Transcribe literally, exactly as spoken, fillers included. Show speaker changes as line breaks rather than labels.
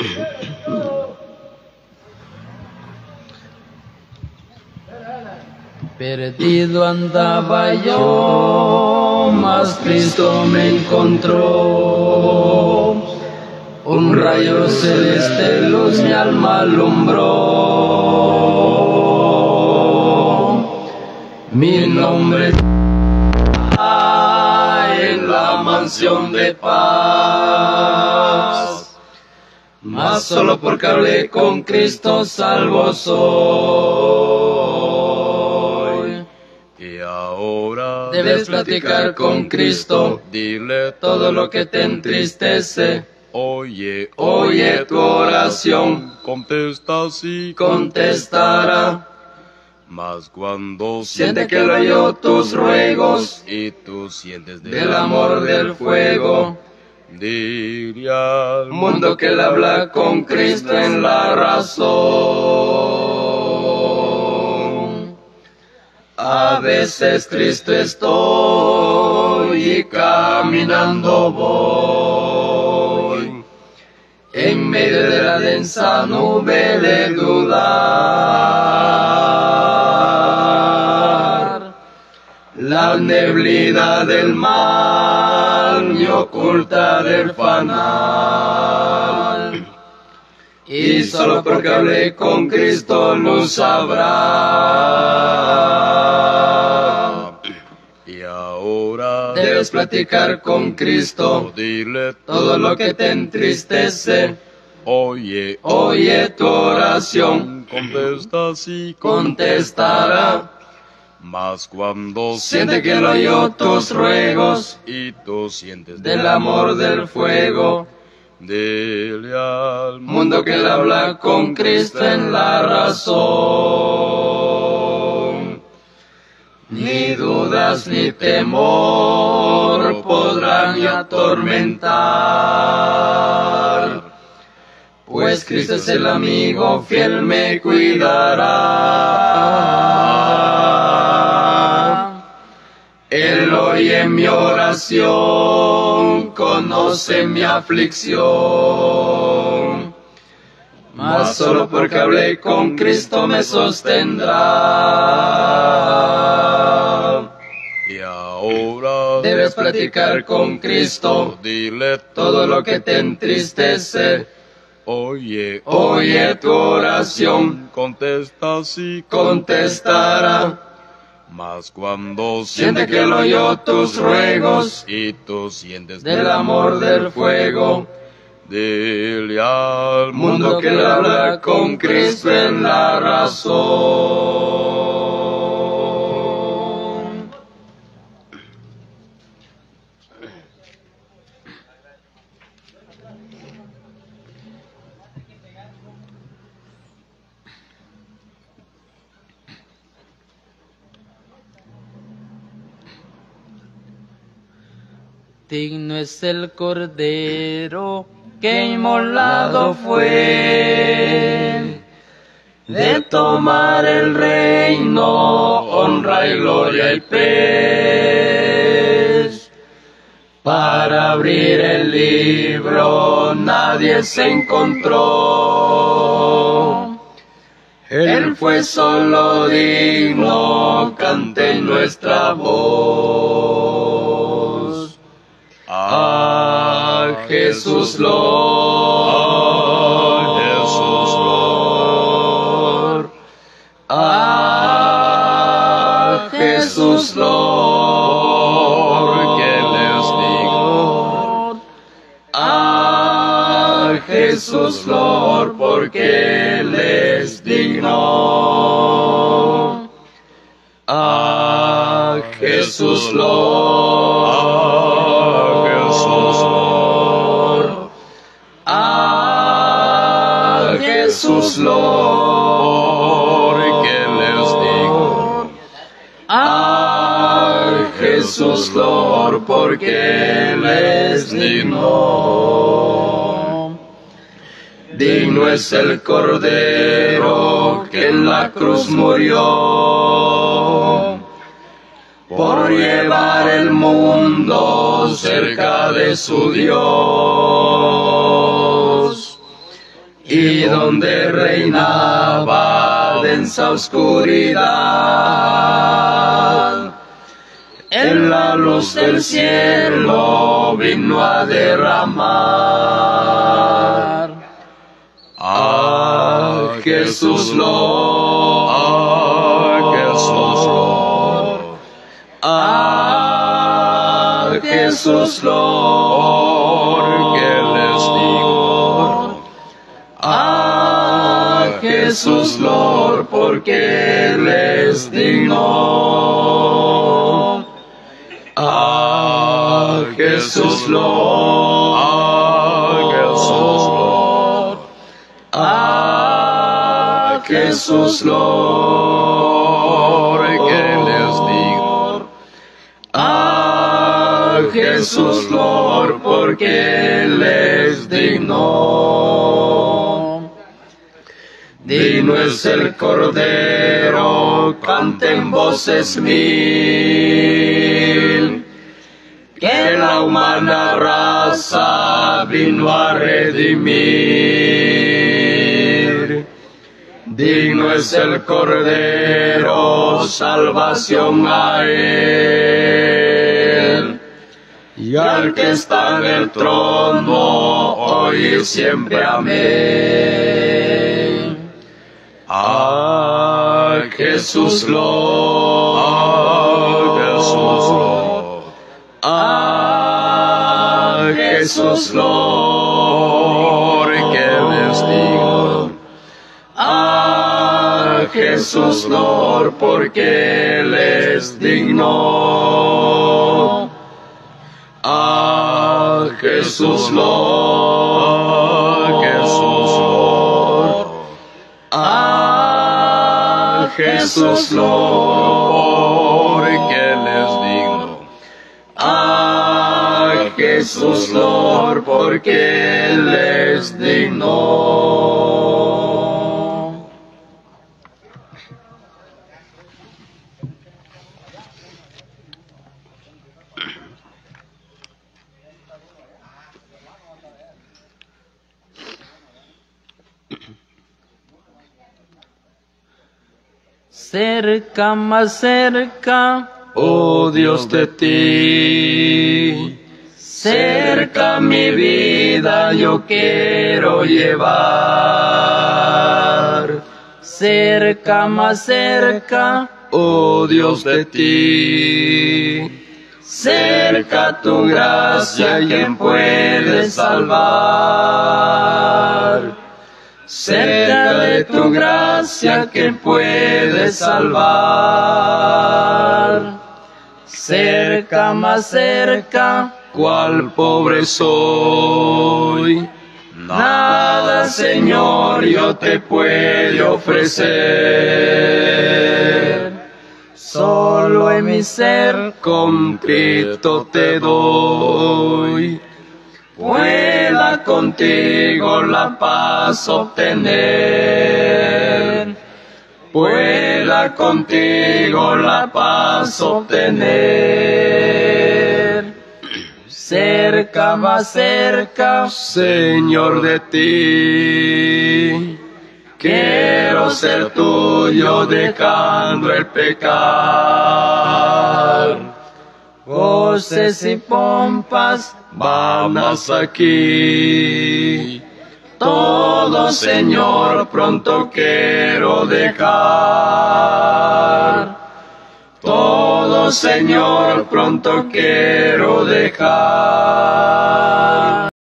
Perdido andaba yo, mas Cristo me encontró. Un rayo celeste luz mi alma alumbró. Mi nombre está en la mansión de paz, mas solo porque hablé con Cristo salvo soy.
Y ahora
Debes platicar con Cristo,
dile
todo lo que te entristece.
Oye,
Oye tu oración,
contesta sí,
contestará.
mas cuando
Siente que lo oyó tus ruegos,
y tú sientes
del amor del fuego.
dile al
Mundo que le habla con Cristo en la razón. A veces triste estoy y caminando voy, en medio de la densa nube de dudar. La neblina del mal me oculta del fanal, y solo porque hablé con Cristo luz habrá.
Y ahora
Debes platicar con Cristo,
dile
todo lo que te entristece.
Oye,
Oye tu oración,
contesta sí,
contestará.
mas cuando
Siente que lo oyó tus ruegos,
y tú sientes
del amor del fuego.
dile al
Mundo que le habla con Cristo en la razón. Ni dudas ni temor podrán me atormentar, pues Cristo es el amigo fiel, me cuidará. Él oye mi oración, conoce mi aflicción, mas solo porque hablé con Cristo me sostendrá.
y ahora
Debes platicar con Cristo,
dile
todo lo que te entristece.
Oye,
Oye tu oración,
contesta sí,
contestará.
mas cuando
Siente que lo oyó tus ruegos,
y tú sientes
del amor del fuego.
dile al
Mundo que le habla con Cristo en la razón. Digno es el Cordero que inmolado fue, de tomar el reino, honra y gloria y pez. Para abrir el libro nadie se encontró. Él fue solo digno, cante nuestra voz. A Jesús Lord,
Jesús
Lord, a Jesús Lord,
que les digo,
a Jesús Lord, porque Él es digno. A Jesús Lord, a Jesús Lord,
que les digo,
a Jesús Lord, porque Él es digno. Digno es el Cordero que en la cruz murió, por llevar el mundo cerca de su Dios. y donde reinaba densa oscuridad, en la luz del cielo vino a derramar. Ah, Jesús Lord,
Ah, Jesús Lord,
ah, Jesús Lord,
porque les digo,
ah, Jesús Lord, porque Él es digno. Ah, Jesús Lord,
Ah, Jesús Lord,
ah, Jesús Lord,
porque les digo,
ah, Jesús Lord, porque Él es digno. Digno es el Cordero, canten voces mil, que la humana raza vino a redimir. Digno es el Cordero, salvación a Él, y al que está en el trono, hoy y siempre amén. Ah, Jesús Lord,
Ah, Jesús Lord,
ah, Jesús Lord,
porque les digo,
ah, Jesús Lord, porque Él es digno. Ah, Jesús Lord,
Ah, Jesús Lord,
ah, Jesús Lord,
porque les digo,
ah, Jesús Lord, porque Él es digno.
Cerca, más cerca,
Oh Dios de ti, cerca mi vida yo quiero llevar.
cerca, más cerca,
Oh Dios de ti, cerca tu gracia, quien puede salvar. Cerca de tu gracia, quien puede salvar.
cerca, más cerca,
Cuál pobre soy, nada, Señor, yo te puedo ofrecer.
solo en mi ser,
Contrito te doy, pueda contigo la paz obtener. Pueda contigo la paz obtener.
cerca, más cerca,
Señor de ti, quiero ser tuyo dejando el pecar.
voces y pompas,
Vamos aquí, todo Señor pronto quiero dejar. Todo Señor pronto quiero dejar.